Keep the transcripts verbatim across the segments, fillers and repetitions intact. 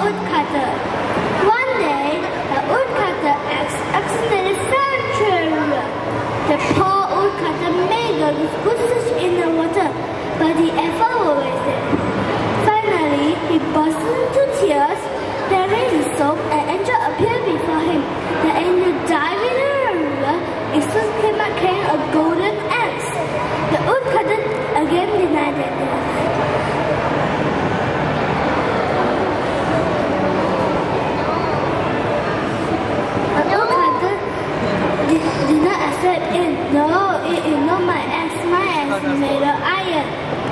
woodcutter. One day, the woodcutter accidentally fell into a river. The poor woodcutter made a good search in the water, but the effort was wasted. Finally, he burst into tears. Tearing his soul, an angel appeared before him. The angel dived into the river. It soon came out carrying a golden axe. The woodcutter again denied it. The woodcutter did, did not accept it. No, it is not my axe. My axe is made of iron.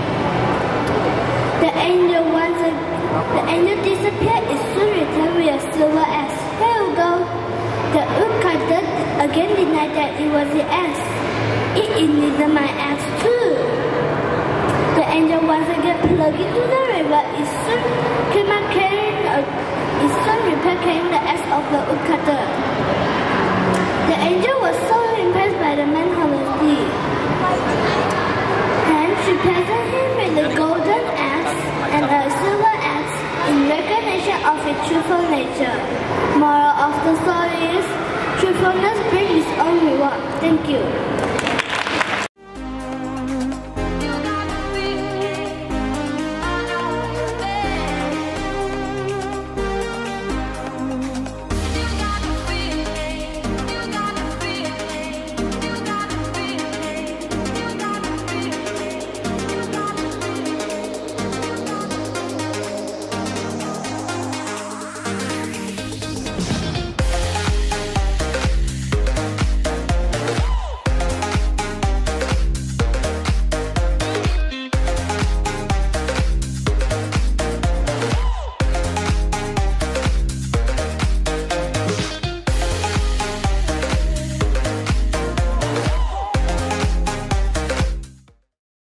The angel once again The angel disappeared. It soon returned with a silver axe. Here we go. The woodcutter again denied that it was the axe. It is neither my axe too. The angel once again plugged into the river. It soon came out carrying a, it soon returned carrying the axe of the woodcutter. The angel was so impressed by the man's honesty. And she presented him with the golden axe and a silver axe in recognition of its truthful nature. Moral of the story is, truthfulness brings its own reward. Thank you.